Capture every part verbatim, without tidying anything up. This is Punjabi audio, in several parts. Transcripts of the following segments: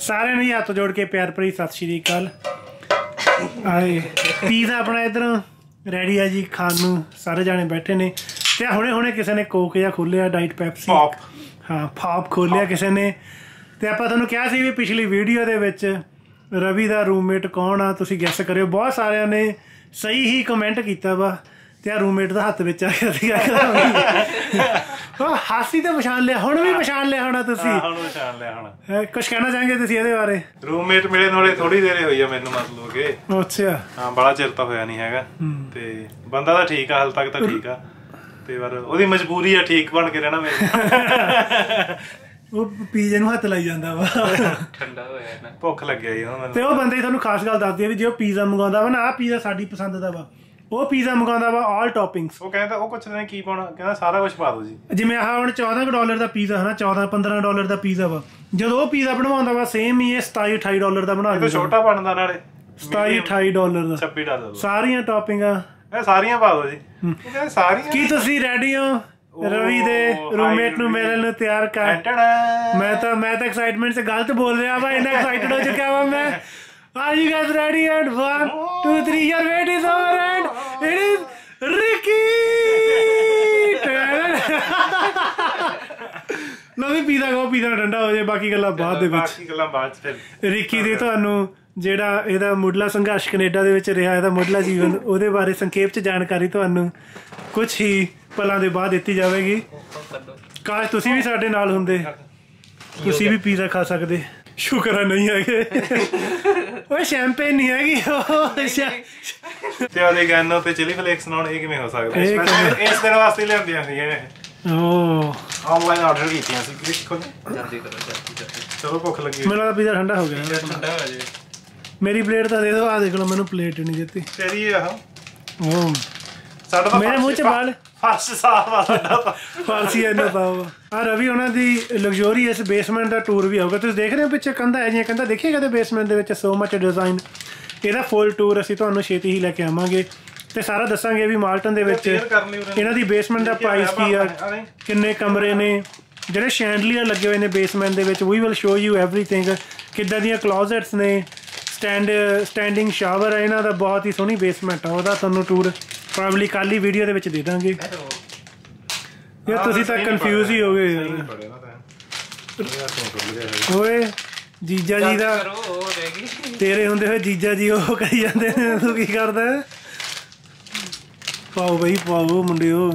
सारे ने हथ जोड़ के प्यार भरी सत श्री अकाल। आए पीज़ा अपना इधरों रेडी है जी खान नूं, सारे जाने बैठे ने। ते हुणे हुणे किसी ने कोक या खोलिया डाइट पैप्सी, हाँ पॉप खोलिया किसी ने। ते आपां तुहानूं कहा सी भी पिछली वीडियो दे विच रवि दा रूममेट कौन आ, तुसीं गैस करियो। बहुत सारिਆਂ ने सही ही कमेंट किया वा ते रूममेट का हथ विच आ गया सीगा। हासी तो पछाण लिया, हुण भी पछाण लिया होना तुसीं? हुण पछाण लिया होना। कुछ कहना चाहेंगे तुसीं इहदे बारे? रूममेट मिले नाले थोड़ी देर होई आ मैनूं, मतलब कि अच्छा हाँ बड़ा चिर तो होया नहीं हैगा। ते बंदा तो ठीक आ, हाल तक तो ठीक आ, ते पर ओहदी मजबूरी आ ठीक बन के रहना मेरे। वो पीजे नूं हथ लाई जांदा वा, ठंडा होया ना, भुख लग्या जी हुण। ते ओह बंदे दी तुहानूं खास गल दसदी आ भी जे ओह पीज़ा मंगाउंदा वा ना, आ पीज़ा साडी पसंद दा वा, ਉਹ ਪੀਜ਼ਾ ਮੰਗਾਉਂਦਾ ਵਾ ਆਲ ਟੌਪਿੰਗਸ। ਉਹ ਕਹਿੰਦਾ ਉਹ ਪੁੱਛਦੇ ਨੇ ਕੀ ਪਾਉਣਾ, ਕਹਿੰਦਾ ਸਾਰਾ ਕੁਝ ਪਾ ਦਿਓ ਜੀ। ਜਿਵੇਂ ਆਹ ਹੁਣ ਚੌਦਾਂ ਡਾਲਰ ਦਾ ਪੀਜ਼ਾ ਹੈ ਨਾ, ਚੌਦਾਂ ਪੰਦਰਾਂ ਡਾਲਰ ਦਾ ਪੀਜ਼ਾ ਵਾ। ਜਦੋਂ ਉਹ ਪੀਜ਼ਾ ਬਣਵਾਉਂਦਾ ਵਾ ਸੇਮ ਹੀ ਇਹ ਸਤਾਈ ਅਠਾਈ ਡਾਲਰ ਦਾ ਬਣਾ ਦਿੰਦਾ। ਛੋਟਾ ਬਣਦਾ ਨਾਲੇ ਸਤਾਈ ਅਠਾਈ ਡਾਲਰ ਦਾ, ਛੱਬੀ ਡਾਲਰ ਸਾਰੀਆਂ ਟੌਪਿੰਗਾਂ ਇਹ ਸਾਰੀਆਂ ਪਾ ਦਿਓ ਜੀ। ਉਹ ਕਹਿੰਦੇ ਸਾਰੀਆਂ। ਕੀ ਤੁਸੀਂ ਰੈਡੀ ਹੋ ਰਵੀ ਦੇ ਰੂਮਮੇਟ ਨੂੰ ਮਿਲਣ ਨੂੰ ਤਿਆਰ ਕਰ? ਮੈਂ ਤਾਂ ਮੈਂ ਤਾਂ ਐਕਸਾਈਟਮੈਂਟ ਸੇ ਗਲਤ ਬੋਲ ਰਿਹਾ ਵਾ, ਇੰਨਾ ਐਕਸਾਈਟਡ ਹੋ ਚੁੱਕਿਆ ਵਾ ਮੈਂ। Are you guys ready? And one, two, three, your wait is over and it is Ricky! लो भी पीज़ा खाओ, पीज़ा ठंडा हो जाए, बाकी गल्लां बाद दे विच। बाकी गल्लां बाद च फिर रिकी दी तुहानूं ਜਿਹੜਾ ਇਹਦਾ ਮੁੱਢਲਾ ਸੰਘਰਸ਼ ਕੈਨੇਡਾ ਦੇ ਵਿੱਚ ਰਿਹਾ, ਇਹਦਾ ਮੁੱਢਲਾ ਜੀਵਨ, ਉਹਦੇ ਬਾਰੇ ਸੰਖੇਪ ਚ ਜਾਣਕਾਰੀ ਤੁਹਾਨੂੰ ਕੁਝ ਹੀ ਪਲਾਂ ਦੇ ਬਾਅਦ ਦਿੱਤੀ ਜਾਵੇਗੀ। ਕਾਸ਼ ਤੁਸੀਂ ਵੀ ਸਾਡੇ ਨਾਲ ਹੁੰਦੇ, ਤੁਸੀਂ ਵੀ ਪੀਜ਼ਾ ਖਾ ਸਕਦੇ। ਸ਼ੁਕਰ ਹੈ ਨਹੀਂ ਹੈਗੇ। ਓਏ ਸ਼ੈਂਪੇਨ ਨਹੀਂ ਹੈਗੀ ਤੇ ਉਹਦੇ ਤੇ ਚਿਲੀ ਫਲੇਕਸ ਨਾਲ ਇਹ ਕਿਵੇਂ ਹੋ ਸਕਦਾ? ਇਸ ਦਿਨ ਵਾਸਤੇ ਲਿਆਂਦੀਆਂ ਸੀ ਇਹ। ਓ ਆਨਲਾਈਨ ਆਰਡਰ ਕੀਤੀਆਂ ਸੀ। ਜਲਦੀ ਕਰੋ ਜਲਦੀ। ਚਲੋ ਭੁੱਖ ਲੱਗੀ। ਮੈਨੂੰ ਲੱਗਦਾ ਪੀਜ਼ਾ ਠੰਡਾ ਹੋ ਗਿਆ। ਠੰਡਾ ਹੋ ਜਾਏ। ਮੇਰੀ ਪਲੇਟ ਤਾਂ ਦੇ ਦਿਓ। ਆ ਦੇਖ ਲਓ, ਮੈਨੂੰ ਪਲੇਟ ਨਹੀਂ ਦਿੱਤੀ ਤੇਰੀ। ਆਹ ਓ ਸਾਡਾ ਤਾਂ ਮੇਰੇ ਮੂੰਹ ਚ ਬਾਲ ਫਰਸ਼ ਸਾਫ ਆ ਸਾਡਾ ਤਾਂ। ਫਰਸ਼ੀ ਇੰਨਾ ਸਾਫ ਆ। ਰਵੀ ਉਹਨਾਂ ਦੀ ਲਗਜ਼ਰੀਅਸ ਬੇਸਮੈਂਟ ਦਾ ਟੂਰ ਵੀ ਆਊਗਾ। ਤੁਸੀਂ ਦੇਖ ਰਹੇ ਹੋ ਪਿੱਛੇ ਕੰਧਾਂ ਹੈ ਜਿਹੀਆਂ ਕੰਧਾਂ, ਦੇਖੀਏ ਕਦੇ ਬੇਸਮੈਂਟ ਦੇ ਵਿੱਚ ਸੋ ਮਚ ਡਿਜ਼ਾਈਨ। ਇਹਦਾ ਫੁੱਲ ਟੂਰ ਅਸੀਂ ਤੁਹਾਨੂੰ ਛੇਤੀ ਹੀ ਲੈ ਕੇ ਆਵਾਂਗੇ ਤੇ ਸਾਰਾ ਦੱਸਾਂਗੇ ਵੀ ਮਾਲਟਨ ਦੇ ਵਿੱਚ ਇਹਨਾਂ ਦੀ ਬੇਸਮੈਂਟ ਦਾ ਪ੍ਰਾਈਸ ਕੀ ਆ, ਕਿੰਨੇ ਕਮਰੇ ਨੇ, ਜਿਹੜੇ ਸ਼ੈਂਡਲੀਅਰ ਲੱਗੇ ਹੋਏ ਨੇ ਬੇਸਮੈਂਟ ਦੇ ਵਿੱਚ। We will show you everything. ਕਿੱਦਾਂ ਦੀਆਂ ਕਲੋਜ਼ਟਸ ਨੇ, ਸਟੈਂਡ ਸਟੈਂਡਿੰਗ ਸ਼ਾਵਰ ਹੈ ਇਹਨਾਂ ਦਾ, ਬਹੁਤ ਹੀ ਸੋਹਣੀ ਬੇਸਮੈਂਟ ਆ। ਉਹਦਾ ਤੁਹਾਨੂੰ ਟੂਰ ਪ੍ਰੋਬਬਲੀ ਕੱਲ ਹੀ ਵੀਡੀਓ ਦੇ ਵਿੱਚ ਦੇ ਦਾਂਗੇ। ਯਾਰ ਤੁਸੀਂ ਤਾਂ ਕਨਫਿਊਜ਼ ਹੀ ਹੋ ਗਏ ਯਾਰ। ਓਏ ਜੀਜਾ ਜੀ ਦਾ, ਤੇਰੇ ਹੁੰਦੇ ਹੋਏ ਜੀਜਾ ਜੀ ਉਹ ਕਰੀ ਜਾਂਦੇ ਨੇ, ਤੂੰ ਕੀ ਕਰਦਾ? ਪਾਓ ਬਈ ਪਾਓ ਮੁੰਡਿਓ।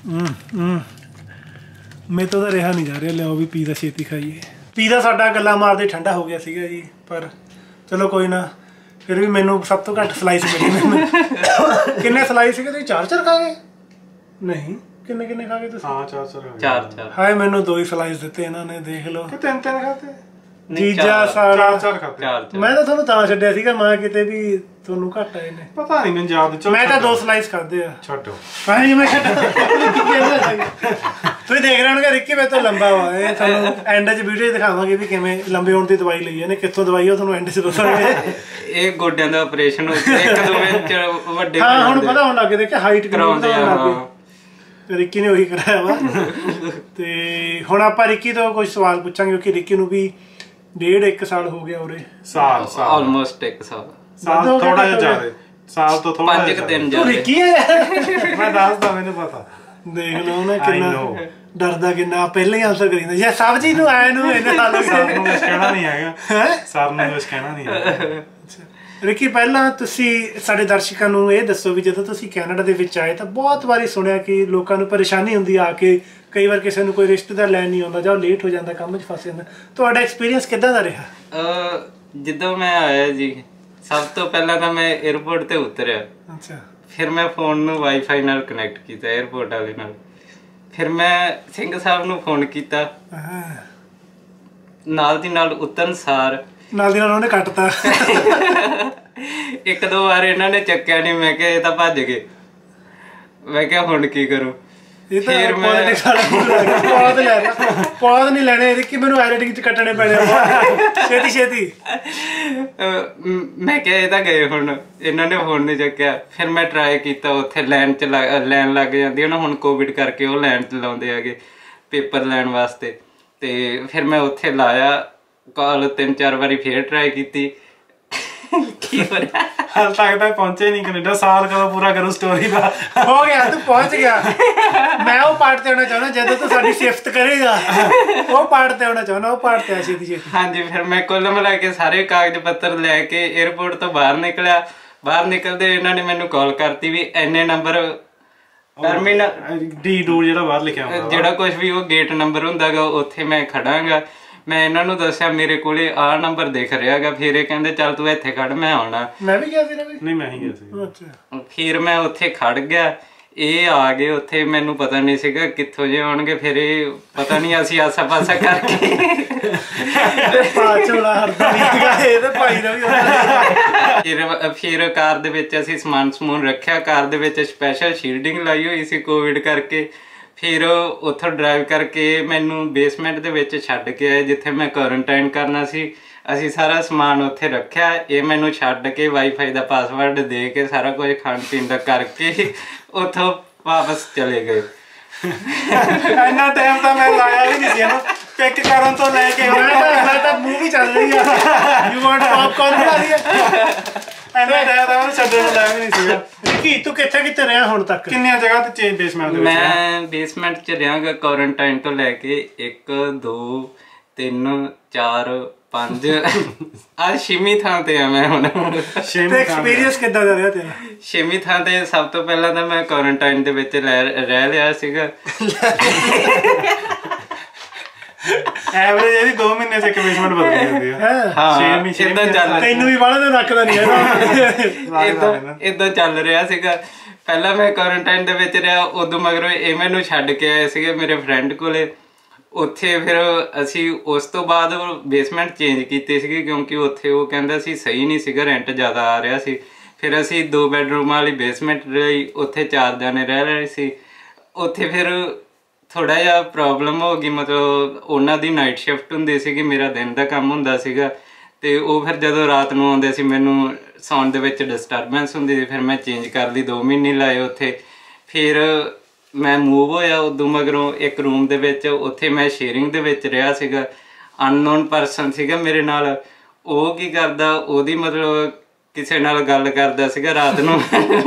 ਮੇਰੇ ਤੋਂ ਤਾਂ ਰਿਹਾ ਨਹੀਂ ਜਾ ਰਿਹਾ। ਲਿਆਓ ਵੀ ਪੀਜ਼ਾ ਛੇਤੀ ਖਾਈਏ। ਪੀਜ਼ਾ ਸਾਡਾ ਗੱਲਾਂ ਮਾਰਦੇ ਠੰਡਾ ਹੋ ਗਿਆ ਸੀਗਾ ਜੀ, ਪਰ ਚਲੋ ਕੋਈ ਨਾ। ਫਿਰ ਵੀ ਮੈਨੂੰ ਸਭ ਤੋਂ ਘੱਟ ਸਲਾਈਸ ਮਿਲੀ। ਕਿੰਨੇ ਸਲਾਈਸ ਸੀਗੇ ਤੁਸੀਂ? ਚਾਰ ਚਾਰ ਖਾ ਗਏ? ਨਹੀਂ, ਕਿੰਨੇ ਕਿੰਨੇ ਖਾ ਗਏ ਤੁਸੀਂ? ਹਾਂ ਚਾਰ ਚਾਰ ਚਾਰ ਚਾਰ। ਹਾਏ ਮੈਨੂੰ ਦੋ ਹੀ ਸਲਾਈਸ ਦਿੱਤੇ ਇਹਨਾਂ ਨੇ, ਦੇਖ ਲਓ। ਕਿ ਤਿੰਨ ਤਿੰਨ ਖਾਤੇ? ਜੀਜਾ ਸਾਰਾ ਚਾਰ ਚਾਰ ਖਾਤੇ। ਮੈਂ ਤਾਂ ਤੁਹਾਨੂੰ ਤਾਂ ਛੱਡਿਆ ਸੀਗਾ, ਮੈਂ ਕਿਤੇ ਵੀ ਤੁਹਾਨੂੰ ਘੱਟ ਆਏ ਨੇ। ਪਤਾ ਨਹੀਂ ਮੈਨੂੰ ਯਾਦ। ਮੈਂ ਤਾਂ ਦੋ ਸਲਾਈਸ ਖਾਦੇ ਆ। ਛੱਡੋ ਭਾਈ, ਮੈਂ ਛੱਡ। ਤੁਸੀਂ ਦੇਖ ਰਹੇ ਹੋਣਗੇ ਰਿੱਕੀ ਮੇਰੇ ਤੋਂ ਲੰਬਾ ਵਾ। ਇਹ ਤੁਹਾਨੂੰ ਐਂਡ 'ਚ ਵੀਡੀਓ ਦਿਖਾਵਾਂਗੇ ਵੀ ਕਿਵੇਂ ਲੰਬੇ ਹੋਣ ਦੀ ਦਵਾਈ ਲਈ ਇਹਨੇ, ਕਿੱਥੋਂ ਦਵਾਈ ਉਹ ਤੁਹਾਨੂੰ ਐਂਡ 'ਚ ਦੱਸਾਂਗੇ। ਇਹ ਗੋਡਿਆਂ ਦਾ ਆਪਰੇਸ਼ਨ ਹੋ ਗਿਆ ਇੱਕ ਦੋ ਮਿੰਟ ਵੱਡੇ। ਹਾਂ ਹੁਣ ਪਤਾ ਹੋਣ ਲੱਗ ਗਿਆ, ਦੇਖਿਆ ਹਾਈਟ ਕਰਾਉਂਦੇ ਆ। ਰਿੱਕੀ ਨੇ ਉਹੀ ਕਰਾਇਆ ਵਾ। ਤੇ ਹੁਣ ਆਪਾਂ ਰਿੱਕੀ ਤੋਂ ਕੁਝ ਸਵਾਲ ਪੁੱਛਾਂਗੇ, ਕਿਉਂਕਿ ਰਿੱਕੀ ਨੂੰ ਵੀ ਡੇਢ ਇੱਕ ਸਾਲ ਹੋ ਗਿਆ ਉਰੇ। ਸਾਲ ਸਾਲ ਆਲਮੋਸਟ ਇੱਕ ਸਾਲ। ਸਾਲ ਥੋੜਾ ਜਿਹਾ ਜ਼ਿਆਦਾ, ਸਾਲ ਤੋਂ ਥੋੜਾ ਪੰਜ ਕੁ ਦਿਨ ਜ਼ਿਆਦਾ। ਰਿੱਕੀ ਹੈ ਮੈਂ ਦੱਸਦਾ, ਮੈਨੂੰ ਪਤਾ। ਦੇਖ ਲਓ ਨਾ ਕਿੰਨਾ ਡਰਦਾ, ਕਿੰਨਾ ਪਹਿਲਾਂ ਹੀ ਆਨਸਰ ਕਰੀ ਜਾਂਦਾ। ਯਾਰ ਸਬਜ਼ੀ ਨੂੰ ਆਏ ਨੂੰ ਇਹਨੇ ਸਾਲ ਸਰ ਨੂੰ ਕੁਛ ਕਹਿਣਾ ਨਹੀਂ ਹੈਗਾ। ਸਰ ਨੂੰ ਕੁਛ ਕਹਿਣਾ ਨਹੀਂ ਹੈਗਾ। ਰਿੱਕੀ ਪਹਿਲਾਂ ਤੁਸੀਂ ਸਾਡੇ ਦਰਸ਼ਕਾਂ ਨੂੰ ਇਹ ਦੱਸੋ ਵੀ ਜਦੋਂ ਤੁਸੀਂ ਕੈਨੇਡਾ ਦੇ ਵਿੱਚ ਆਏ ਤਾਂ ਬਹੁਤ ਵਾਰੀ ਸੁਣਿਆ ਕਿ ਲੋਕਾਂ ਨੂੰ ਪਰੇਸ਼ਾਨੀ ਹੁੰਦੀ ਆ ਕੇ, ਕਈ ਵਾਰ ਕਿਸੇ ਨੂੰ ਕੋਈ ਰਿਸ਼ਤੇਦਾਰ ਲੈਣ ਨਹੀਂ ਆਉਂਦਾ ਜਾਂ ਉਹ ਲੇਟ ਹੋ ਜਾਂਦਾ, ਕੰਮ 'ਚ ਫਸ ਜਾਂਦਾ। ਤੁਹਾਡਾ ਐਕਸਪੀਰੀਅੰਸ ਕਿੱਦਾਂ ਦਾ ਰਿਹਾ? ਜਦੋਂ ਮੈਂ ਆਇਆ ਜੀ, ਸਭ ਤੋਂ ਪਹਿਲਾਂ ਤਾਂ ਮੈਂ ਏਅਰਪੋਰਟ ਤੇ ਉਤਰਿਆ। ਅੱਛਾ। ਫਿਰ ਮੈਂ ਫੋਨ ਨੂੰ ਵਾਈਫਾਈ ਨਾਲ ਕਨੈਕਟ ਕੀਤਾ ਏਅਰਪੋਰਟ ਵਾਲੇ ਨਾਲ। ਫਿਰ ਮੈਂ ਸਿੰਘ ਸਾਹਿਬ ਨੂੰ ਫੋਨ ਕੀਤਾ, ਨਾਲ ਦੀ ਨਾਲ ਉਤਰਨ ਸਾਰ ਨਾਲ ਦੀ ਨਾਲ ਉਹਨੇ ਕੱਟਤਾ। ਇੱਕ ਦੋ ਵਾਰ ਇਹਨਾਂ ਨੇ ਚੱਕਿਆ ਨਹੀਂ। ਮੈਂ ਕਿਹਾ ਇਹ ਤਾਂ ਭੱਜ ਗਏ। ਮੈਂ ਕਿਹਾ ਹੁਣ ਕੀ ਕਰੂ? ਫਿਰ ਮੈਂ ਪੌਦ ਨਹੀਂ ਲੈਣੇ ਕਿ ਮੈਨੂੰ ਐਡੀਟਿੰਗ ਚ ਕੱਟਣੇ ਪੈਣੇ ਛੇਤੀ ਛੇਤੀ। ਮੈਂ ਕਿਹਾ ਇਹ ਤਾਂ ਗਏ ਹੁਣ, ਇਹਨਾਂ ਨੇ ਫੋਨ ਨਹੀਂ ਚੱਕਿਆ। ਫਿਰ ਮੈਂ ਟਰਾਈ ਕੀਤਾ, ਉੱਥੇ ਲਾਈਨ ਚ ਲਾਈਨ ਲੱਗ ਜਾਂਦੀ ਹੈ ਨਾ ਹੁਣ ਕੋਵਿਡ ਕਰਕੇ, ਉਹ ਲਾਈਨ ਚ ਲਾਉਂਦੇ ਹੈਗੇ ਪੇਪਰ ਲੈਣ ਵਾਸਤੇ। ਤੇ ਫਿਰ ਮੈਂ ਉੱਥੇ ਲਾਇਆ, ਕਾਲ ਤਿੰਨ ਚਾਰ ਵਾਰੀ ਫੇਰ ਟਰਾਈ ਕੀਤੀ। ਕੀ ਹੋ ਰਿਹਾ ਹਾਲ ਤੱਕ ਤਾਂ ਪਹੁੰਚੇ ਨਹੀਂ ਕੈਨੇਡਾ। ਸਾਲ ਕਦੋਂ ਪੂਰਾ ਕਰੂ ਸਟੋਰੀ ਦਾ? ਹੋ ਗਿਆ, ਤੂੰ ਪਹੁੰਚ ਗਿਆ। ਮੈਂ ਉਹ ਪਾਰਟ ਤੇ ਆਉਣਾ ਚਾਹੁੰਦਾ ਜਦੋਂ ਤੂੰ ਸਾਡੀ ਸ਼ਿਫਟ ਕਰੇਗਾ, ਉਹ ਪਾਰਟ ਤੇ ਆਉਣਾ ਚਾਹੁੰਦਾ, ਉਹ ਪਾਰਟ ਤੇ ਆ ਛੇਤੀ ਛੇਤੀ। ਹਾਂਜੀ, ਫਿਰ ਮੈਂ ਕੁੱਲ ਮਿਲਾ ਕੇ ਸਾਰੇ ਕਾਗਜ਼ ਪੱਤਰ ਲੈ ਕੇ ਏਅਰਪੋਰਟ ਤੋਂ ਬਾਹਰ ਨਿਕਲਿਆ। ਬਾਹਰ ਨਿਕਲਦੇ ਇਹਨਾਂ ਨੇ ਮੈਨੂੰ ਕਾਲ ਕਰਤੀ ਵੀ ਇੰਨੇ ਨੰਬਰ ਟਰਮੀਨਲ ਡੀ ਟੂ ਜਿਹੜਾ ਬਾਹਰ ਲਿਖਿਆ ਹੁੰਦਾ ਜਿਹੜਾ ਕੁਝ ਵੀ ਉਹ ਗੇਟ ਨੰਬਰ ਹੁੰਦਾ ਗਾ, ਉੱਥੇ ਮੈਂ ਖੜਾਂਗਾ। ਮੈਂ ਇਹਨਾਂ ਨੂੰ ਦੱਸਿਆ ਮੇਰੇ ਕੋਲੇ ਆਹ ਨੰਬਰ ਦਿਖ ਰਿਹਾ ਗਾ। ਫਿਰ ਇਹ ਕਹਿੰਦੇ ਚੱਲ ਤੂੰ ਇੱਥੇ ਖੜ, ਮੈਂ ਆਉਣਾ। ਮੈਂ ਵੀ ਗਿਆ ਸੀ ਰਵੀ? ਨਹੀਂ, ਮੈਂ ਹੀ ਗਿਆ ਸੀ। ਅੱਛਾ। ਫਿਰ ਮੈਂ ਉੱਥੇ ਖੜ ਗਿਆ, ਇਹ ਆ ਗਏ ਉੱਥੇ। ਮੈਨੂੰ ਪਤਾ ਨਹੀਂ ਸੀਗਾ ਕਿੱਥੋਂ ਜੇ ਆਉਣਗੇ। ਫਿਰ ਇਹ ਪਤਾ ਨਹੀਂ ਅਸੀਂ ਆਸਾ ਪਾਸਾ ਕਰਕੇ ਫਿਰ ਫਿਰ ਕਾਰ ਦੇ ਵਿੱਚ ਅਸੀਂ ਸਮਾਨ ਸਮੂਨ ਰੱਖਿਆ। ਕਾਰ ਦੇ ਵਿੱਚ ਸਪੈਸ਼ਲ ਸ਼ੀਲਡਿੰਗ ਲਾਈ ਹੋਈ ਸੀ ਕੋਵਿਡ ਕਰਕੇ। ਫਿਰ ਉੱਥੋਂ ਡਰਾਈਵ ਕਰਕੇ ਮੈਨੂੰ ਬੇਸਮੈਂਟ ਦੇ ਵਿੱਚ ਛੱਡ ਕੇ ਆਏ ਜਿੱਥੇ ਮੈਂ ਕੁਆਰੰਟਾਈਨ ਕਰਨਾ ਸੀ। ਅਸੀਂ ਸਾਰਾ ਸਮਾਨ ਉੱਥੇ ਰੱਖਿਆ। ਇਹ ਮੈਨੂੰ ਛੱਡ ਕੇ ਵਾਈਫਾਈ ਦਾ ਪਾਸਵਰਡ ਦੇ ਕੇ ਸਾਰਾ ਕੁਝ ਖਾਣ ਪੀਣ ਦਾ ਕਰਕੇ ਉੱਥੋਂ ਵਾਪਸ ਚਲੇ ਗਏ। ਇੰਨਾ ਟਾਈਮ ਤਾਂ ਮੈਂ ਲਾਇਆ ਵੀ ਨਹੀਂ ਸੀ ਇਹਨੂੰ ਪਿਕ ਕਰਨ ਤੋਂ ਲੈ ਕੇ। ਮੈਂ ਤਾਂ ਮੂਵੀ ਚੱਲ ਰਹੀ ਆ, ਯੂ ਵਾਂਟ ਪੌਪਕਾਰਨ ਬਣਾ ਰਹੀ ਆ। ਇੰਨਾ ਟਾਈਮ ਤਾਂ ਮੈਨੂੰ ਛੱਡਣ ਨੂੰ ਲਾਇਆ ਵੀ ਨਹੀਂ ਸੀਗਾ। ਕੀ ਤੂੰ ਕਿੱਥੇ ਕਿੱਥੇ ਰਿਹਾ ਹੁਣ ਤੱਕ? ਕਿੰਨੀਆਂ ਜਗ੍ਹਾ ਤੇ ਚੇਂਜ ਬੇਸਮੈਂਟ ਦੇ ਵਿੱਚ? ਮੈਂ ਬੇਸਮੈਂਟ 'ਚ ਰਿਹਾਂਗਾ ਕੁਆਰੰਟਾਈਨ ਤੋਂ ਲੈ ਕੇ ਇੱਕ ਦੋ ਤਿੰਨ ਚਾਰ ਪੰਜ ਅੱਜ ਛੇਵੀਂ ਥਾਂ ਤੇ ਆ ਮੈਂ ਹੁਣ। ਐਕਸਪੀਰੀਅੰਸ ਕਿੱਦਾਂ ਦਾ ਰਿਹਾ ਤੇਰਾ? ਛੇਵੀਂ ਥਾਂ ਤੇ ਸਭ ਤੋਂ ਪਹਿਲਾਂ ਤਾਂ ਮੈਂ ਕੁਆਰੰਟਾਈਨ ਦੇ ਵਿੱਚ ਰਹਿ ਲਿਆ ਸੀਗਾ। ਐਵਰੇਜ ਇਹਦੀ ਦੋ ਮਹੀਨੇ ਚ ਇੱਕ ਬੇਸਮੈਂਟ ਬਦਲ ਜਾਂਦੀ ਆ। ਹਾਂ, ਏਦਾਂ ਚੱਲ ਤੈਨੂੰ ਵੀ ਬਾਹਲਾ ਦਿਨ ਰੱਖਦਾ ਨਹੀਂ ਹੈਗਾ। ਏਦਾਂ ਚੱਲ ਰਿਹਾ ਸੀਗਾ। ਪਹਿਲਾਂ ਮੈਂ ਕੁਆਰੰਟਾਈਨ ਦੇ ਵਿੱਚ ਰਿਹਾ, ਉਦੋਂ ਮਗਰੋਂ ਇਹ ਮੈਨੂੰ ਛੱਡ ਕੇ ਆਏ ਸੀਗੇ ਮੇਰੇ ਫਰੈਂਡ ਕੋਲੇ। ਉੱਥੇ ਫਿਰ ਅਸੀਂ ਉਸ ਤੋਂ ਬਾਅਦ ਬੇਸਮੈਂਟ ਚੇਂਜ ਕੀਤੀ ਸੀਗੀ ਕਿਉਂਕਿ ਉੱਥੇ ਉਹ ਕਹਿੰਦਾ ਸੀ ਸਹੀ ਨਹੀਂ ਸੀਗਾ, ਰੈਂਟ ਜ਼ਿਆਦਾ ਆ ਰਿਹਾ ਸੀ। ਫਿਰ ਅਸੀਂ ਦੋ ਬੈਡਰੂਮਾਂ ਵਾਲੀ ਬੇਸਮੈਂਟ ਲਈ ਉੱਥੇ ਚਾਰ ਜਣੇ ਰਹਿ ਰਹੇ ਸੀ। ਉੱਥੇ ਫਿਰ ਥੋੜਾ ਜਿਹਾ ਪ੍ਰੋਬਲਮ ਹੋ ਗਈ, ਮਤਲਬ ਉਹਨਾਂ ਦੀ ਨਾਈਟ ਸ਼ਿਫਟ ਹੁੰਦੀ ਸੀਗੀ, ਮੇਰਾ ਦਿਨ ਦਾ ਕੰਮ ਹੁੰਦਾ ਸੀਗਾ। ਤੇ ਉਹ ਫਿਰ ਜਦੋਂ ਰਾਤ ਨੂੰ ਆਉਂਦੇ ਸੀ ਮੈਨੂੰ ਸੌਣ ਦੇ ਵਿੱਚ ਡਿਸਟਰਬੈਂਸ ਹੁੰਦੀ ਸੀ। ਫਿਰ ਮੈਂ ਚੇਂਜ ਕਰ ਲਈ, ਦੋ ਮਹੀਨੇ ਲਾਏ ਉੱਥੇ। ਫਿਰ ਮੈਂ ਮੂਵ ਹੋਇਆ ਉਦੋਂ ਮਗਰੋਂ ਇੱਕ ਰੂਮ ਦੇ ਵਿੱਚ। ਉੱਥੇ ਮੈਂ ਸ਼ੇਅਰਿੰਗ ਦੇ ਵਿੱਚ ਰਿਹਾ ਸੀਗਾ। ਅਨਨੋਨ ਪਰਸਨ ਸੀਗਾ ਮੇਰੇ ਨਾਲ। ਉਹ ਕੀ ਕਰਦਾ, ਉਹਦੀ ਮਤਲਬ ਕਿਸੇ ਨਾਲ ਗੱਲ ਕਰਦਾ ਸੀਗਾ ਰਾਤ ਨੂੰ।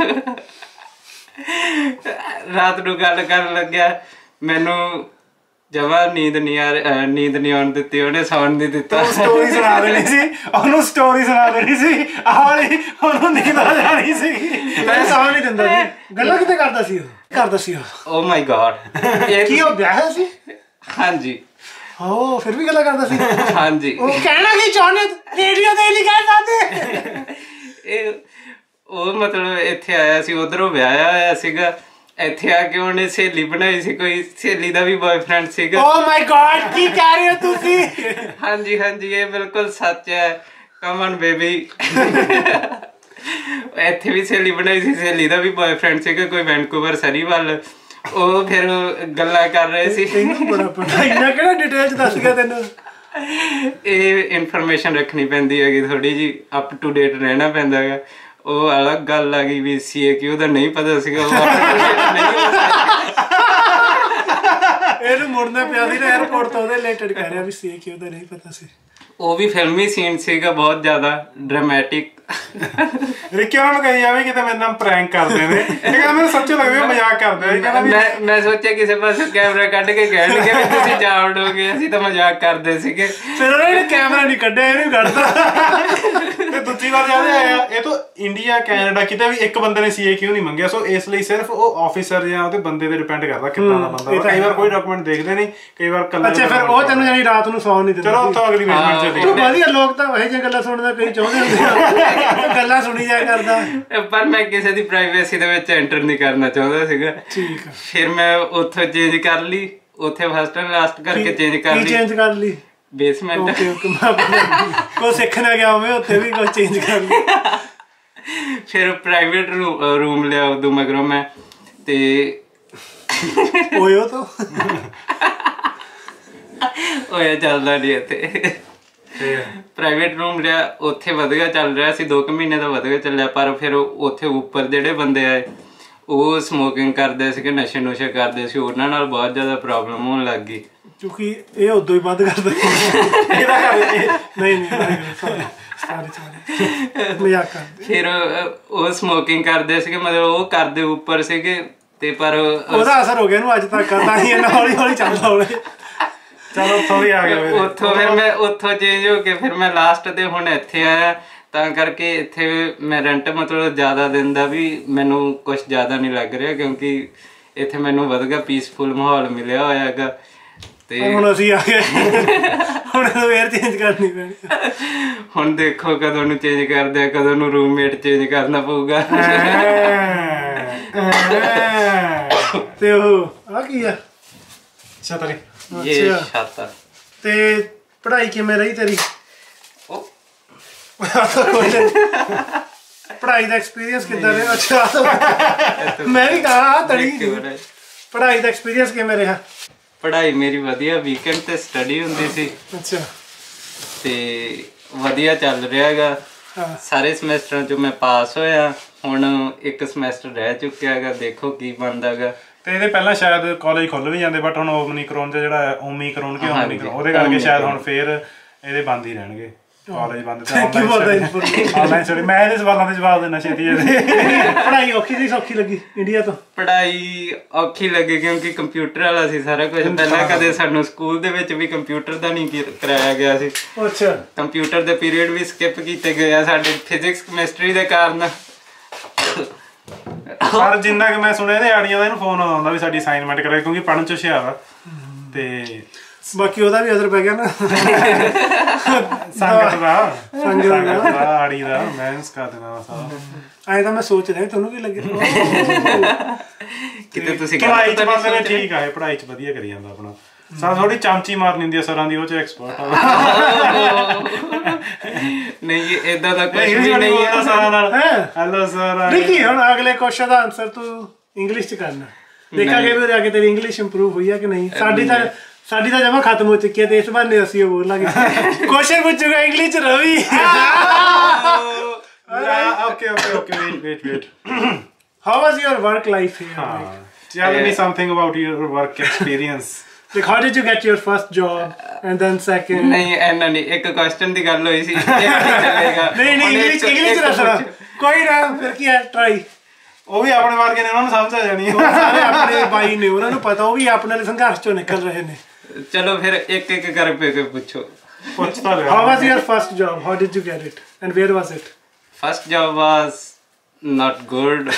ਰਾਤ ਨੂੰ ਗੱਲ ਕਰਨ ਲੱਗਿਆ, ਮੈਨੂੰ ਜਮਾ ਨੀਂਦ ਨਹੀਂ ਆ ਨੀਂਦ ਨਹੀਂ ਆਉਣ ਦਿੱਤੀ ਉਹਨੇ, ਸੌਣ ਨਹੀਂ ਦਿੱਤਾ। ਸਟੋਰੀ ਸੁਣਾ ਦੇਣੀ ਸੀ ਉਹਨੂੰ, ਸਟੋਰੀ ਸੁਣਾ ਦੇਣੀ ਸੀ ਆਹ ਵਾਲੀ, ਉਹਨੂੰ ਨੀਂਦ ਆ ਜਾਣੀ ਸੀ। ਮੈਂ ਸੌਣ ਨਹੀਂ ਦਿੰਦਾ ਸੀ। ਗੱਲਾਂ ਕਿਤੇ ਕਰਦਾ ਸੀ ਉਹ? ਕਰਦਾ ਸੀ ਉਹ? ਓ ਮਾਈ ਗॉड। ਕੀ ਉਹ ਵਿਆਹਿਆ ਸੀ? ਹਾਂਜੀ। ਓ ਫਿਰ ਵੀ ਗੱਲਾਂ ਕਰਦਾ ਸੀ? ਹਾਂਜੀ। ਉਹ ਕਹਿਣਾ ਕੀ ਚਾਹੁੰਦੇ ਰੇਡੀਓ ਤੇ ਨਹੀਂ ਕਹਿ ਸਕਦੇ? ਇਹ ਉਹ ਮਤਲਬ ਇੱਥੇ ਆਇਆ ਸੀ, ਉਧਰੋਂ ਵਿਆਹਿਆ ਹੋਇਆ ਸੀਗਾ। ਇੱਥੇ ਆ ਕੇ ਉਹਨੇ ਸਹੇਲੀ ਬਣਾਈ ਸੀ, ਕੋਈ ਸਹੇਲੀ ਦਾ ਵੀ ਬॉयਫ੍ਰੈਂਡ ਸੀਗਾ। ਓ ਮਾਈ ਗॉड, ਕੀ ਕਹਿ ਰਹੇ ਹੋ ਤੁਸੀਂ? ਹਾਂਜੀ ਹਾਂਜੀ, ਇਹ ਬਿਲਕੁਲ ਸੱਚ ਹੈ। Come on baby. ਇੱਥੇ ਵੀ ਸਹੇਲੀ ਬਣਾਈ ਸੀ, ਸਹੇਲੀ ਦਾ ਵੀ ਬॉयਫ੍ਰੈਂਡ ਸੀਗਾ ਕੋਈ ਵੈਨਕੂਵਰ ਸਰੀ ਵੱਲ। ਉਹ ਫਿਰ ਗੱਲਾਂ ਕਰ ਰਹੇ ਸੀ। ਬੜਾ ਪਤਾ, ਇੰਨਾ ਕਿਹੜਾ ਡਿਟੇਲ ਚ ਦੱਸ ਗਿਆ ਤੈਨੂੰ? ਇਹ ਇਨਫੋਰਮੇਸ਼ਨ ਰੱਖਣੀ ਪੈਂਦੀ ਹੈਗੀ ਥੋੜੀ ਜੀ, ਅਪ ਟੂ ਡੇਟ ਰਹਿਣਾ ਪੈਂਦਾ ਹੈਗਾ। ਉਹ ਅਲੱਗ ਗੱਲ ਆ ਗਈ ਵੀ ਸੀ ਏ ਕਿਊ ਦਾ ਨਹੀਂ ਪਤਾ ਸੀਗਾ। ਇਹਨੂੰ ਮੁੜਨਾ ਪਿਆ ਸੀ ਨਾ 에어ਪੋਰਟ ਤੋਂ, ਉਹਦੇ ਰਿਲੇਟਡ ਕਹਿ ਰਿਹਾ ਵੀ ਸੀ ਏ ਕਿਊ ਦਾ ਨਹੀਂ ਪਤਾ ਸੀ। ਉਹ ਵੀ ਫਿਲਮੀ ਸੀਨ ਸੀਗਾ, ਬਹੁਤ ਜ਼ਿਆਦਾ ਡਰਾਮੈਟਿਕ। ਰਿੱਕੀ ਉਹਨਾਂ ਨੂੰ ਕਹੀ ਜਾਵੇ ਕਿਤੇ ਮੇਰੇ ਨਾਲ ਪ੍ਰੈਂਕ ਕਰਦੇ ਨੇ। ਇਹ ਕਹਿੰਦਾ ਮੈਨੂੰ ਸੱਚੀ ਲੱਗਦਾ ਮਜ਼ਾਕ ਕਰਦੇ। ਮੈਂ ਮੈਂ ਸੋਚਿਆ ਕਿਸੇ ਪਾਸੇ ਕੈਮਰਾ ਕੱਢ ਕੇ ਕਹਿਣਗੇ ਵੀ ਤੁਸੀਂ ਜਾ ਉਡੋਗੇ, ਅਸੀਂ ਤਾਂ ਮਜ਼ਾਕ ਕਰਦੇ ਸੀਗੇ। ਫਿਰ ਉਹਨੇ ਕੈਮਰਾ ਨਹੀਂ ਕੱਢਿਆ, ਇਹਨੂੰ ਕੱਢਦਾ। ਤੇ ਦੂਜੀ ਵਾਰ ਜਦ ਆਇਆ ਇਹ ਤੋਂ ਇੰਡੀਆ ਕੈਨੇਡਾ ਕਿਤੇ ਵੀ ਇੱਕ ਬੰਦੇ ਨੇ ਸੀ ਏ ਕਿਊ ਨਹੀਂ ਮੰਗਿਆ। ਸੋ ਇਸ ਲਈ ਸਿਰਫ ਉਹ ਆਫਿਸਰ ਜਾਂ ਉਹਦੇ ਬੰਦੇ ਤੇ ਡਿਪੈਂਡ ਕਰਦਾ ਕਿੱਦਾਂ ਦਾ ਬੰਦਾ। ਕਈ ਵਾਰ ਕੋਈ ਡਾਕੂਮੈਂਟ ਦੇਖਦੇ ਨਹੀਂ, ਕਈ ਵਾਰ ਕੱਲਾ। ਅੱਛਾ, ਫਿਰ ਉਹ ਤੈਨੂੰ ਜਾਨੀ ਰਾਤ ਨੂੰ ਸੌਣ ਨਹੀਂ ਦਿੰਦਾ? ਚਲੋ ਉੱਥੋਂ ਅਗਲੀ ਬੇਸਮੈਂਟ ਚ ਤੂੰ ਵਧੀਆ, ਲੋਕ ਤਾਂ ਇਹੋ ਜਿਹੀਆਂ ਗੱਲਾਂ ਸੁਣਦਾ ਕਈ ਚਾਹੁੰਦੇ ਹੁੰਦੇ ਆ, ਗੱਲਾਂ ਸੁਣੀ ਜਾ ਕਰਦਾ। ਪਰ ਮੈਂ ਕਿਸੇ ਦੀ ਪ੍ਰਾਈਵੇਸੀ ਦੇ ਵਿੱਚ ਐਂਟਰ ਨਹੀਂ ਕਰਨਾ ਚਾਹੁੰਦਾ ਸੀਗਾ। ਠੀਕ ਆ। ਫਿਰ ਮੈਂ ਉੱਥੋਂ ਚੇਂਜ ਕਰ ਲਈ, ਉੱਥੇ ਫਸਟ ਐਂਡ ਲਾਸਟ ਕਰਕੇ ਚੇਂਜ ਕਰ ਲਈ। ਕੀ ਚੇਂਜ ਕਰ ਲਈ? ਬੇਸਮੈਂਟ। ਓਕੇ ਓਕੇ, ਕੋਈ ਸਿੱਖਣਾ ਗਿਆ ਹੋਵੇ ਉੱਥੇ ਵੀ ਕੋਈ ਚੇਂਜ ਕਰ ਲਈ। ਫਿਰ ਪ੍ਰਾਈਵੇਟ ਰੂਮ ਲਿਆ ਉਦੋਂ ਮਗਰੋਂ ਮੈਂ। ਤੇ ਓਏ ਉਹ ਤਾਂ ਹੋਇਆ ਚੱਲਦਾ ਨਹੀਂ ਇੱਥੇ। ਪ੍ਰਾਈਵੇਟ ਰੂਮ ਲਿਆ, ਉੱਥੇ ਵਧੀਆ ਚੱਲ ਰਿਹਾ ਸੀ, ਦੋ ਕੁ ਮਹੀਨੇ ਦਾ ਵਧੀਆ ਚੱਲਿਆ। ਪਰ ਫਿਰ ਉੱਥੇ ਉੱਪਰ ਜਿਹੜੇ ਬੰਦੇ ਆਏ ਉਹ ਸਮੋਕਿੰਗ ਕਰਦੇ ਸੀਗੇ, ਨਸ਼ੇ ਨੁਸ਼ੇ ਕਰਦੇ ਸੀ, ਉਹਨਾਂ ਨਾਲ ਬਹੁਤ ਜ਼ਿਆਦਾ ਪ੍ਰੋਬਲਮ ਹੋਣ ਲੱਗ ਗਈ। ਕਿਉਂਕਿ ਇਹ ਉਦੋਂ ਹੀ ਬੰਦ ਕਰ ਦੇ ਇਹਦਾ ਕਰ ਨਹੀਂ ਨਹੀਂ ਸੌਰੀ ਸੌਰੀ ਸੌਰੀ ਮਜ਼ਾਕ ਕਰਦੇ। ਫਿਰ ਉਹ ਸਮੋਕਿੰਗ ਕਰਦੇ ਸੀਗੇ, ਮਤਲਬ ਉਹ ਕਰਦੇ ਉੱਪਰ ਸੀਗੇ ਤੇ ਪਰ ਉਹਦਾ ਅਸਰ ਹੋ ਗਿਆ ਇਹਨੂੰ ਅੱਜ ਤੱਕ ਤਾਂ ਹੀ ਇਹਨਾਂ ਹੌਲੀ ਹੌਲੀ ਚੱਲਦਾ ਹੋਵੇ। ਚਲੋ ਉੱਥੋਂ ਵੀ ਆ ਗਿਆ, ਉੱਥੋਂ ਫਿਰ ਮੈਂ ਉੱਥੋਂ ਚੇਂਜ ਹੋ ਕੇ ਫਿਰ ਮੈਂ ਲਾਸਟ ਤੇ ਹੁਣ ਇੱਥੇ ਆਇਆ, ਤਾਂ ਕਰਕੇ ਇੱਥੇ ਮੈਂ ਰੈਂਟ ਮਤਲਬ ਜ਼ਿਆਦਾ ਦਿੰਦਾ ਵੀ ਮੈਨੂੰ ਕੁਝ ਜ਼ਿਆਦਾ ਨਹੀਂ ਲੱਗ ਰਿਹਾ, ਕਿਉਂਕਿ ਇੱਥੇ ਮੈਨੂੰ ਵਧੀਆ ਪੀਸਫੁਲ ਮਾਹੌਲ ਮਿਲਿਆ ਹੋਇਆ ਹੈਗਾ। ਤੇ ਹੁਣ ਅਸੀਂ ਆ ਗਏ, ਹੁਣ ਫੇਰ ਚੇਂਜ ਕਰਨੀ ਪੈਣੀ। ਹੁਣ ਦੇਖੋ ਕਦੋਂ ਨੂੰ ਚੇਂਜ ਕਰਦੇ ਆ, ਕਦੋਂ ਨੂੰ ਰੂਮਮੇਟ ਚੇਂਜ ਕਰਨਾ ਪਊਗਾ। ਤੇ ਉਹ ਆ ਕੀ ਆ ਛਤਰੀ, ਇਹ ਛਾਤਾ। ਤੇ ਪੜ੍ਹਾਈ ਕਿਵੇਂ ਰਹੀ ਤੇਰੀ? ਪੜ੍ਹਾਈ ਦਾ ਐਕਸਪੀਰੀਅੰਸ ਕਿੱਦਾਂ ਰਿਹਾ? ਅੱਛਾ ਮੈਂ ਵੀ ਕਹਾ ਤੜੀ ਪੜ੍ਹਾਈ ਦਾ ਐਕਸਪੀਰੀਅੰਸ ਕਿਵੇਂ ਰਿਹਾ? ਪੜ੍ਹਾਈ ਮੇਰੀ ਵਧੀਆ, ਵੀਕਐਂਡ ਤੇ ਸਟੱਡੀ ਹੁੰਦੀ ਸੀ। ਅੱਛਾ ਤੇ ਵਧੀਆ ਚੱਲ ਰਿਹਾ ਹੈਗਾ। ਸਾਰੇ ਸਮੈਸਟਰਾਂ ਚੋਂ ਮੈਂ ਪਾਸ ਹੋਇਆ, ਹੁਣ ਇੱਕ ਸਮੈਸਟਰ ਰਹਿ ਚੁੱਕਿਆ ਹੈਗਾ, ਦੇਖੋ ਕੀ ਬਣਦਾ ਹੈਗਾ। ਤੇ ਇਹਦੇ ਪਹਿਲਾਂ ਸ਼ਾਇਦ ਕਾਲਜ ਖੁੱਲ ਵੀ ਜਾਂਦੇ, ਬਟ ਹੁਣ ਓਮਨੀਕਰੋਨ ਜਿਹੜਾ ਓਮੀਕਰੋਨ ਕਿ ਓਮਨੀਕਰੋਨ ਉਹਦੇ ਕਰਕੇ ਸ਼ਾਇਦ ਹੁਣ ਫੇਰ ਇਹਦੇ ਬੰਦ ਹੀ ਰਹਿਣਗੇ ਕਾਲਜ ਬੰਦ ਤੇ ਆਨਲਾਈਨ ਸਟੱਡੀ। ਮੈਂ ਇਹਦੇ ਸਵਾਲਾਂ ਦੇ ਜਵਾਬ ਦੇਣਾ ਛੇਤੀ ਇਹਦੇ। ਪੜ੍ਹਾਈ ਔਖੀ ਸੀ ਸੌਖੀ ਲੱਗੀ ਇੰਡੀਆ ਤੋਂ? ਪੜ੍ਹਾਈ ਔਖੀ ਲੱਗੀ ਕਿਉਂਕਿ ਕੰਪਿਊਟਰ ਵਾਲਾ ਸੀ ਸਾਰਾ ਕੁਝ। ਪਹਿਲਾਂ ਕਦੇ ਸਾਨੂੰ ਸਕੂਲ ਦੇ ਵਿੱਚ ਵੀ ਕੰਪਿਊਟਰ ਦਾ ਨਹੀਂ ਕਰਾਇਆ ਗਿਆ ਸੀ। ਅੱਛਾ ਕੰਪਿਊਟਰ ਦੇ ਪੀਰੀਅਡ ਵੀ ਸਕਿਪ ਕੀਤੇ ਗਏ ਆ ਸਾਡੇ ਫਿਜ਼ਿਕਸ ਕੈਮਿਸਟਰੀ ਦੇ ਕਾਰਨ। ਪਰ ਜਿੰਨਾ ਕਿ ਮੈਂ ਸੁਣਿਆ ਇਹਦੇ ਆੜੀਆਂ ਦਾ ਇਹਨੂੰ ਫੋਨ ਆਉਂਦਾ ਵੀ ਸਾਡੀ ਅਸਾਈਨਮੈਂਟ ਕਰੇ, ਕਿਉਂਕਿ ਪੜ੍ਹਨ ਚ ਹੁਸ਼ਿਆਰ ਆ। ਤੇ ਬਾਕੀ ਉਹਦਾ ਵੀ ਅਸਰ ਪੈ ਗਿਆ ਨਾ ਸੰਗਤ ਦਾ ਸੰਗਤ ਦਾ ਆੜੀ ਦਾ ਮੈਂ ਸਿਖਾ ਦੇਣਾ ਸਾਰਾ। ਐਂ ਤਾਂ ਮੈਂ ਸੋਚ ਰਿਹਾ ਤੁਹਾਨੂੰ ਕੀ ਲੱਗੇ ਕਿਤੇ ਤੁਸੀਂ ਪੜ੍ਹਾਈ ਚ ਬੰਦੇ ਨੇ ਠੀਕ ਆ, ਇਹ ਪੜ੍ਹਾਈ ਚ ਵਧੀਆ ਕਰੀ ਜਾਂਦਾ ਆਪਣਾ। ਸਰ ਥੋੜੀ ਚਮਚੀ ਮਾਰਨੀ ਹੁੰਦੀ ਆ ਸਰਾਂ ਦੀ, ਉਹ ਚ ਐਕਸਪਰਟ ਆ। ਨਹੀਂ ਏਦਾਂ ਦਾ ਕੁਝ ਵੀ ਨਹੀਂ ਹੈ ਸਰਾਂ ਨਾਲ। Hello sir. ਦੇਖੀ ਹੁਣ ਅਗਲੇ ਕੁਐਸਚਨ ਦਾ ਆਨਸਰ ਤੂੰ ਇੰਗਲਿਸ਼ ਚ ਕਰਨਾ, ਦੇਖਾਂਗੇ ਵੀ ਅੱਗੇ ਤੇਰੀ ਇੰਗਲਿਸ਼ ਇੰਪਰੂਵ ਹੋਈ ਆ ਕਿ ਨਹੀਂ। ਸਾਡੀ ਤਾਂ ਸਾਡੀ ਤਾਂ ਜਮਾ ਖਤਮ ਹੋ ਚੁੱਕੀ ਹੈ, ਤੇ ਇਸ ਬਹਾਨੇ ਅਸੀਂ ਉਹ ਬੋਲਾਂਗੇ। ਕੁਐਸਚਨ ਪੁੱਛੂਗਾ ਇੰਗਲਿਸ਼ ਚ Ravi. Okay okay okay wait wait wait how was your work life here? Tell me something about your work experience. Like how did you get your first job and then second? ਨਹੀਂ ਐਨਾ ਨਹੀਂ, ਇੱਕ ਕੁਐਸਚਨ ਦੀ ਗੱਲ ਹੋਈ ਸੀ, ਇਹ ਚੱਲੇਗਾ। ਨਹੀਂ ਨਹੀਂ ਇੰਗਲਿਸ਼ ਇੰਗਲਿਸ਼ ਦੱਸਣਾ ਕੋਈ ਨਾ, ਫਿਰ ਕੀ ਹੈ ਟਰਾਈ। ਉਹ ਵੀ ਆਪਣੇ ਵਰਗੇ ਨੇ, ਉਹਨਾਂ ਨੂੰ ਸਮਝ ਆ ਜਾਣੀ। ਸਾਰੇ ਆਪਣੇ ਬਾਈ ਨੇ, ਉਹਨਾਂ ਨੂੰ ਪਤਾ ਉਹ ਵੀ ਆਪਣੇ ਲਈ ਸੰਘਰਸ਼ ਚੋਂ ਨਿਕਲ ਰਹੇ ਨੇ। ਚਲੋ ਫਿਰ ਇੱਕ ਇੱਕ ਕਰਕੇ ਪੁੱਛੋ। ਪੁੱਛ ਤਾਂ ਲਿਆ। How was your first job? How did you get it? And where was it? First job was not good.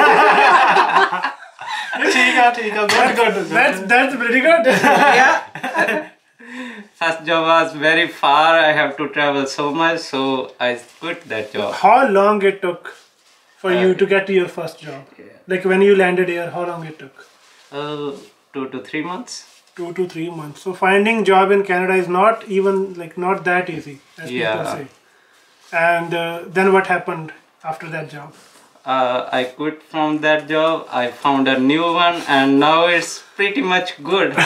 ਠੀਕ ਆ ਠੀਕ ਆ, good good. That's that's pretty good. Yeah. First job was very far. I have to travel so much, so I quit that job. How long it took for you to get to your first job? Like when you landed here, how long it took? Uh, two to three months. Two to three months. So finding job in Canada is not even like not that easy, as Yeah. people say. And uh, then what happened after that job? Uh, I quit from that job. I found a new one, and now it's pretty much good.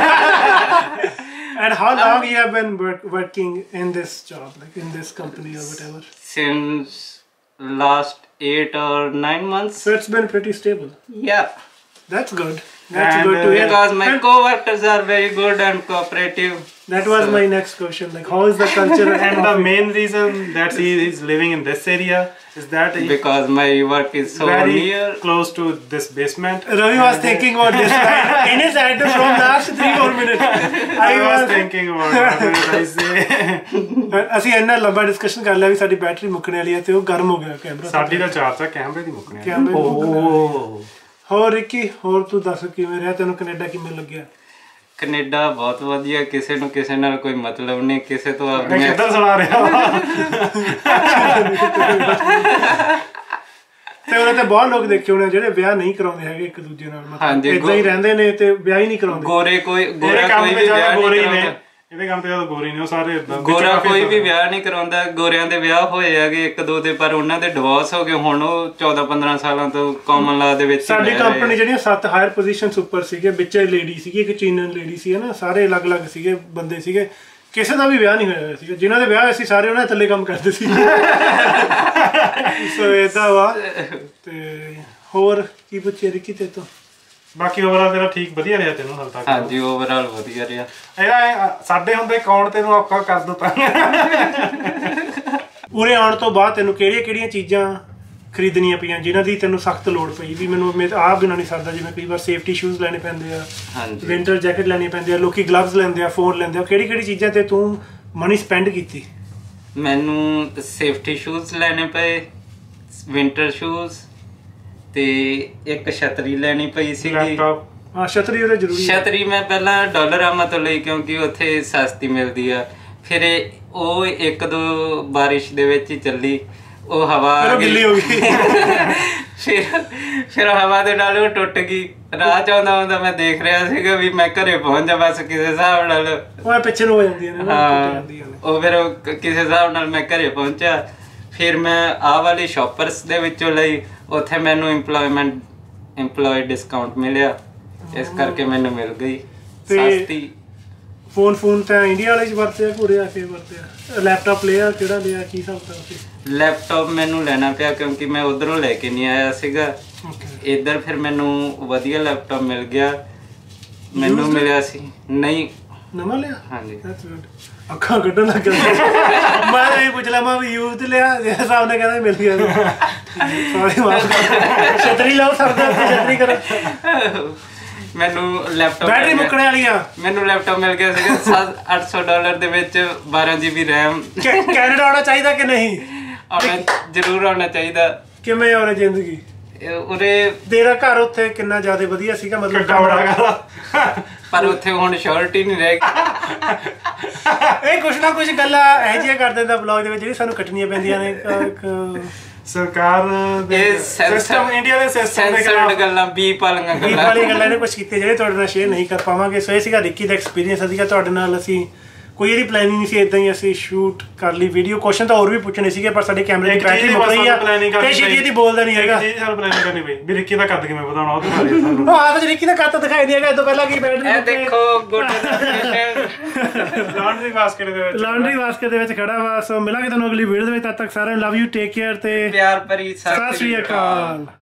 And how long you have been work, working in this job, like in this company or whatever? Since last eight or nine months. So it's been pretty stable. Yeah. That's good. That's And, good to uh, hear. Because my And co-workers are very good and cooperative. that was so- my next question. Like, how is the culture? And the main reason that he is living in this area is that he Because my work is so very near. close to this basement. Ravi was thinking about this right in his head from last three four minutes. I was thinking about it. I say. ਅਸੀਂ ਇੰਨਾ ਲੰਬਾ ਡਿਸਕਸ਼ਨ ਕਰ ਲਿਆ ਵੀ ਸਾਡੀ ਬੈਟਰੀ ਮੁੱਕਣ ਵਾਲੀ ਹੈ ਤੇ ਉਹ ਗਰਮ ਹੋ ਗਿਆ ਕੈਮਰਾ। ਸਾਡੀ ਦਾ ਚਾਰਜ ਆ, ਕੈਮਰੇ ਦੀ ਮੁੱਕਣੀ ਆ। ਕੈਮਰੇ ਦੀ ਮੁੱਕਣ ਵਾਲੀ ਓਹ ਹੋਰ ਰਿੱਕੀ, ਹੋਰ ਤੂੰ ਦੱਸ ਕਿਵੇਂ ਰਿਹਾ, ਤੈਨੂੰ ਕੈਨੇਡਾ ਕਿਵੇਂ ਲੱਗਿਆ? ਕੈਨੇਡਾ ਬਹੁਤ ਵਧੀਆ, ਕਿਸੇ ਨੂੰ ਕਿਸੇ ਨਾਲ ਕੋਈ ਮਤਲਬ ਨਹੀਂ, ਕਿਸੇ ਤੋਂ ਮੈਂ ਆਪਣੀਆਂ ਕਿੱਧਰ ਸੁਣਾ ਰਿਹਾ ਤੇ ਉਹਨੇ ਤੇ ਬਹੁਤ ਲੋਕ ਦੇਖੇ ਹੋਣੇ ਜਿਹੜੇ ਵਿਆਹ ਨਹੀਂ ਕਰਾਉਂਦੇ ਹੈਗੇ ਇੱਕ ਦੂਜੇ ਨਾਲ, ਮਤਲਬ ਹਾਂਜੀ, ਇਦਾਂ ਹੀ ਰਹਿੰਦੇ ਨੇ ਤੇ ਵਿਆਹ ਹੀ ਨਹੀਂ ਕਰਾਉਂਦੇ। ਗੋਰੇ ਕੋਈ ਗੋਰਾ ਇਹਦੇ ਕੰਮ ਕੋਈ ਤੇ ਵੀ ਜ਼ਿਆਦਾ ਵਿਆਹ ਗੋਰੇ ਨਹੀਂ ਹੀ ਨੇ, ਕਰਾਉਂਦਾ। ਇਹਦੇ ਕੰਮ ਤੇ ਜ਼ਿਆਦਾ ਗੋਰੇ ਨੇ, ਉਹ ਸਾਰੇ ਇਦਾਂ ਗੋਰਾ ਕੋਈ ਵੀ ਵਿਆਹ ਨਹੀਂ ਕਰਾਉਂਦਾ। ਗੋਰਿਆਂ ਦੇ ਵਿਆਹ ਹੋਏ ਹੈਗੇ ਇੱਕ ਦੋ ਦੇ, ਪਰ ਉਹਨਾਂ ਦੇ ਡਿਵੋਰਸ ਹੋ ਗਏ। ਹੁਣ ਉਹ ਚੌਦਾਂ ਪੰਦਰਾਂ ਸਾਲਾਂ ਤੋਂ ਕਾਮਨ ਲਾ ਦੇ ਵਿੱਚ ਸਾਡੀ ਕੰਪਨੀ ਜਿਹੜੀਆਂ ਸੱਤ ਹਾਇਰ ਪੋਜੀਸ਼ਨਸ ਉੱਪਰ ਸੀਗੇ, ਵਿੱਚ ਲੇਡੀ ਸੀਗੀ, ਇੱਕ ਚੀਨਨ ਲੇਡੀ ਸੀ ਨਾ, ਸਾਰੇ ਅਲੱਗ-ਅਲੱਗ ਸੀਗੇ ਬੰਦੇ ਸੀਗੇ, ਕਿਸੇ ਦਾ ਵੀ ਵਿਆਹ ਨਹੀਂ ਹੋਇਆ ਸੀਗਾ। ਜਿਨ੍ਹਾਂ ਦੇ ਵਿਆਹ ਅਸੀਂ ਸਾਰੇ ਉਹਨਾਂ ਦੇ ਥੱਲੇ ਕੰਮ ਕਰਦੇ ਸੀ। ਸੋ ਏਦਾਂ ਵਾ। ਤੇ ਹੋਰ ਕੀ ਪੁੱਛਿਆ ਰਿੱਕੀ ਤੇ ਤੋਂ? ਬਾਕੀ ਓਵਰਆਲ ਤੇਰਾ ਠੀਕ ਵਧੀਆ ਰਿਹਾ ਤੈਨੂੰ ਹਾਲ ਤੱਕ? ਹਾਂਜੀ ਓਵਰਆਲ ਵਧੀਆ ਰਿਹਾ। ਇਹਦਾ ਸਾਡੇ ਹੁੰਦੇ ਅਕਾਊਂਟ ਤੈਨੂੰ ਔਖਾ ਕਰ ਦਿੱਤਾ। ਉਰੇ ਆਉਣ ਤੋਂ ਬਾਅਦ ਤੈਨੂੰ ਕਿਹੜੀਆਂ ਕਿਹੜੀਆਂ ਚੀਜ਼ਾਂ ਖਰੀਦਣੀਆਂ ਪਈਆਂ ਜਿਨ੍ਹਾਂ ਦੀ ਤੈਨੂੰ ਸਖਤ ਲੋੜ ਪਈ ਵੀ ਮੈਨੂੰ ਆਹ ਬਿਨਾਂ ਨਹੀਂ ਸਰਦਾ? ਜਿਵੇਂ ਕਈ ਵਾਰ ਸੇਫਟੀ ਸ਼ੂਜ਼ ਲੈਣੇ ਪੈਂਦੇ ਆ, ਹਾਂਜੀ ਵਿੰਟਰ ਜੈਕਟ ਲੈਣੀ ਪੈਂਦੀ ਆ, ਲੋਕੀ ਗਲਵਜ਼ ਲੈਂਦੇ ਆ, ਫੋਨ ਲੈਂਦੇ ਆ, ਕਿਹੜੀ ਕਿਹੜੀ ਚੀਜ਼ਾਂ ਤੇ ਤੂੰ ਮਨੀ ਸਪੈਂਡ ਕੀਤੀ? ਮੈਨੂੰ ਸੇਫਟੀ ਸ਼ੂਜ਼ ਲੈਣੇ ਪਏ, ਵਿੰਟਰ ਸ਼ੂਜ਼, ਤੇ ਇੱਕ ਛਤਰੀ ਲੈਣੀ ਪਈ ਸੀਗੀ। ਲੈਪਟਾਪ? ਹਾਂ ਛਤਰੀ ਉਹਦਾ ਜ਼ਰੂਰੀ ਹੈ। ਛਤਰੀ ਮੈਂ ਪਹਿਲਾਂ ਡਾਲਰਾਮਾ ਤੋਂ ਲਈ ਕਿਉਂਕਿ ਉੱਥੇ ਸਸਤੀ ਮਿਲਦੀ ਆ। ਫਿਰ ਉਹ ਇੱਕ ਦੋ ਬਾਰਿਸ਼ ਦੇ ਵਿੱਚ ਹੀ ਚੱਲੀ, ਉਹ ਹਵਾ ਆ ਗਈ, ਗਿੱਲੀ ਹੋ ਗਈ। ਫਿਰ ਫਿਰ ਹਵਾ ਦੇ ਨਾਲ ਉਹ ਟੁੱਟ ਗਈ। ਰਾਹ ਚ ਆਉਂਦਾ ਆਉਂਦਾ ਮੈਂ ਦੇਖ ਰਿਹਾ ਸੀਗਾ ਵੀ ਮੈਂ ਘਰੇ ਪਹੁੰਚ ਜਾ ਬਸ ਕਿਸੇ ਹਿਸਾਬ ਨਾਲ। ਉਹ ਪਿੱਛੇ ਨੂੰ ਹੋ ਜਾਂਦੀਆਂ ਨੇ। ਹਾਂ ਉਹ ਫਿਰ ਕਿਸੇ ਹਿਸਾਬ ਨਾਲ ਮੈਂ ਘਰੇ ਪਹੁੰਚਿਆ। ਫਿਰ ਮੈਂ ਆਹ ਵਾਲੀ ਸ਼ੌਪਰਸ ਦੇ ਵਿੱਚੋਂ ਲਈ, ਉੱਥੇ ਮੈਨੂੰ ਇੰਪਲੋਇਮੈਂਟ ਇੰਪਲੋਈ ਡਿਸਕਾਊਂਟ ਮਿਲਿਆ, ਇਸ ਕਰਕੇ ਮੈਨੂੰ ਮਿਲ ਗਈ ਸਸਤੀ। ਫੋਨ ਫੋਨ ਤਾਂ ਇੰਡੀਆ ਵਾਲੇ ਚ ਵਰਤੇ ਆ ਪੂਰੇ ਆ ਕੇ ਵਰਤੇ ਆ? ਲੈਪਟਾਪ ਲਿਆ ਕਿਹੜਾ ਲਿਆ, ਕੀ ਹਿਸਾਬ ਤਾਂ? ਲੈਪਟਾਪ ਮੈਨੂੰ ਲੈਣਾ ਪਿਆ ਕਿਉਂਕਿ ਮੈਂ ਉਧਰੋਂ ਲੈ ਕੇ ਨਹੀਂ ਆਇਆ ਸੀਗਾ। ਇੱਧਰ ਫਿਰ ਮੈਨੂੰ ਵਧੀਆ ਲੈਪਟਾਪ ਮਿਲ ਗਿਆ। ਮੈਨੂੰ ਮਿਲਿਆ ਸੀ ਨਹੀਂ ਨਵਾਂ ਲਿਆ? ਹਾਂਜੀ। ਅੱਖਾਂ ਕੱਢਣ ਲੱਗ ਗਿਆ। ਮੈਂ ਤਾਂ ਇਹ ਪੁੱਛ ਲਿਆ ਮੈਂ ਵੀ ਯੂਜ਼ ਲਿਆ, ਹਿਸਾਬ ਨਾਲ ਕਹਿੰਦਾ ਮਿਲ ਗਿਆ। ਸੌਰੀ ਮਾਫ ਕਰ। ਛਤਰੀ ਲਾਓ ਸਰਦਾ, ਛਤਰੀ ਕਰੋ। ਮੈਨੂੰ ਲੈਪਟਾਪ ਬੈਟਰੀ ਮੁੱਕਣੇ ਵਾਲੀ ਆ। ਮੈਨੂੰ ਲੈਪਟਾਪ ਮਿਲ ਗਿਆ ਸੀਗਾ ਅੱਠ ਸੌ ਡਾਲਰ ਦੇ ਵਿੱਚ, ਬਾਰਾਂ ਜੀ ਬੀ ਰੈਮ। ਕੈਨੇਡਾ ਆਉਣਾ ਚਾਹੀਦਾ ਕਿ ਨਹੀਂ? ਆਉਣਾ ਜ਼ਰੂਰ ਆਉਣਾ ਚਾਹੀਦਾ। ਕਿਵੇਂ ਆਉਣਾ ਜ਼ਿੰਦਗੀ? ਉਰੇ ਤੇਰਾ ਘਰ ਉੱਥੇ ਕਿੰਨਾ ਜ਼ਿਆਦਾ ਵਧੀਆ ਸੀਗਾ, ਮਤਲਬ ਪਰ ਉੱਥੇ ਹੁਣ ਸ਼ੋਰਟੀ ਨਹੀਂ ਰਹਿ ਗਈ। ਇਹ ਕੁਛ ਨਾ ਕੁਛ ਗੱਲਾਂ ਇਹੋ ਜਿਹੀਆਂ ਕਰ ਦਿੰਦਾ ਬਲੌਗ ਦੇ ਵਿੱਚ ਜਿਹੜੀ ਸਾਨੂੰ ਕੱਟਣੀਆਂ ਪੈਂਦੀਆਂ ਨੇ। ਸਰਕਾਰ ਦੇ ਸਿਸਟਮ, ਇੰਡੀਆ ਦੇ ਸਿਸਟਮ ਦੇ ਖਿਲਾਫ ਗੱਲਾਂ, ਬੀਪ ਵਾਲੀਆਂ ਬੀਪ ਵਾਲੀਆਂ ਗੱਲਾਂ ਨੇ ਕੁਛ ਕੀਤੇ ਜਿਹੜੇ ਤੁਹਾਡੇ ਨਾਲ ਸ਼ੇਅਰ ਨਹੀਂ ਕਰ ਪਾਵਾਂਗੇ। ਸੋ ਇਹ ਸੀਗਾ ਰਿੱਕੀ ਦਾ ਐਕਸਪੀਰੀਅੰਸ ਸੀਗਾ ਤੁਹਾਡੇ ਨਾਲ। ਅਸੀਂ ਕੋਈ ਇਹਦੀ ਪਲੈਨਿੰਗ ਨਹੀਂ ਸੀ, ਇਦਾਂ ਹੀ ਅਸੀਂ ਸ਼ੂਟ ਕਰ ਲਈ ਵੀਡੀਓ। ਕੁਐਸਚਨ ਤਾਂ ਹੋਰ ਵੀ ਪੁੱਛਣੇ ਸੀਗੇ ਪਰ ਸਾਡੇ ਕੈਮਰੇ ਦੀ ਬੈਟਰੀ ਮੁੱਕ ਰਹੀ ਆ ਤੇ ਛੇਤੀ ਛੇਤੀ ਬੋਲਦਾ ਨਹੀਂ ਹੈਗਾ। ਇਹ ਸਾਲ ਪਲੈਨਿੰਗ ਕਰਨੀ ਪਈ ਵੀ ਰਿੱਕੀ ਦਾ ਕੱਦ ਕਿਵੇਂ ਵਧਾਉਣਾ, ਉਹਦੇ ਬਾਰੇ ਸਾਨੂੰ। ਉਹ ਆਪ ਰਿੱਕੀ ਦਾ ਕੱਦ ਦਿਖਾਈ ਦੇਗਾ ਇਹ ਤੋਂ ਪਹਿਲਾਂ ਕੀ ਬੈਟਰੀ। ਇਹ ਦੇਖੋ ਲਾਂਡਰੀ ਬਾਸਕਟ ਦੇ ਵਿੱਚ ਲਾਂਡਰੀ ਬਾਸਕਟ ਦੇ ਵਿੱਚ ਖੜਾ ਵਾ। ਸੋ ਮਿਲਾਂਗੇ ਤੁਹਾਨੂੰ ਅਗਲੀ ਵੀਡੀਓ ਦੇ ਵਿੱਚ। ਤਦ ਤੱਕ ਸਾਰਿਆਂ ਨੂੰ ਲਵ ਯੂ, ਟੇਕ ਕੇਅਰ ਤੇ ਪਿਆਰ ਭਰੀ ਸਤਿ ਸ੍ਰੀ ਅਕਾਲ।